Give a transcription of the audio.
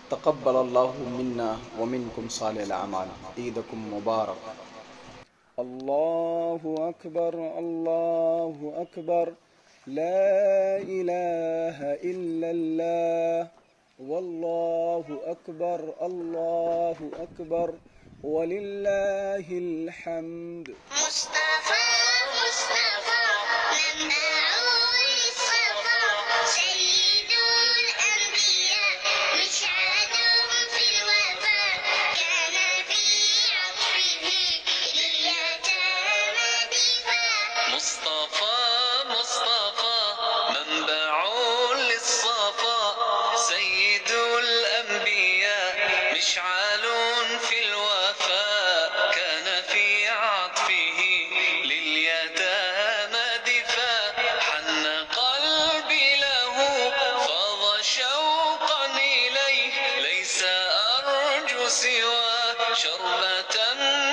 تقبل الله منا ومنكم صالح الأعمال. عيدكم مبارك. الله أكبر الله أكبر، لا إله إلا الله، والله أكبر الله أكبر، ولله الحمد. مصطفى مصطفى منبع للصفا، سيد الأنبياء مشعل في الوفاء، كان في عطفه لليتامى دفاع. مصطفى مصطفى منبع للصفا، سيد الأنبياء مشعل في الوفاء، كان في عطفه لليتامى دفاع. حن قلبي له فاض شوقا إليه، ليس أرجو سوى شربة